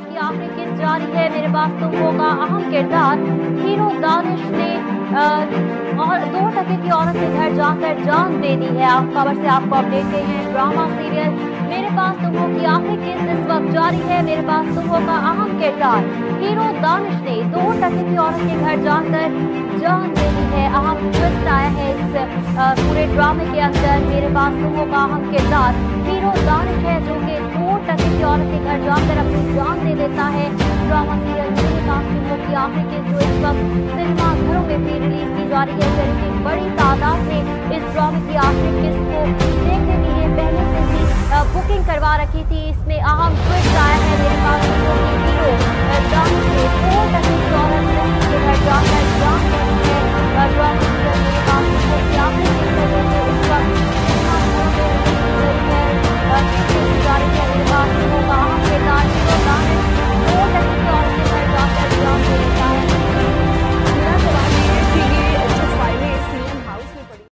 की आखिरी किस्त जारी है, मेरे पास तुम हो का अहम किरदार। हीरो दानिश ने और 2 की औरत के घर जाकर जान दे दी है। आप खबर से आपको अपडेट दे हैं। ड्रामा सीरियल मेरे पास तुम हो की आखिरी किस्त इस वक्त जारी है, मेरे पास तुम हो का अहम किरदार। हीरो दानिश ने 2 की औरत के घर जाकर जान दे दी है। अहम ट्विस्ट आया है इस पूरे ड्रामे के अंदर। मेरे पास तुम हो का अहम किरदार हीरो दानिश है, जो कि 2 की औरत के घर जाकर अपनी जान दे देता है। ड्रामा सीरियल मेरे पास तुम हो की आखिरी किस्त जो इस वक्त सिनेमा घरों में भी रिलीज की जा रही है। फिल्म की बड़ी तादाद में इस ड्रामे की आखिरी किस्त को देखने के लिए पहले से ही बुकिंग करवा रखी थी। इसमें अहम ट्विस्ट आया है।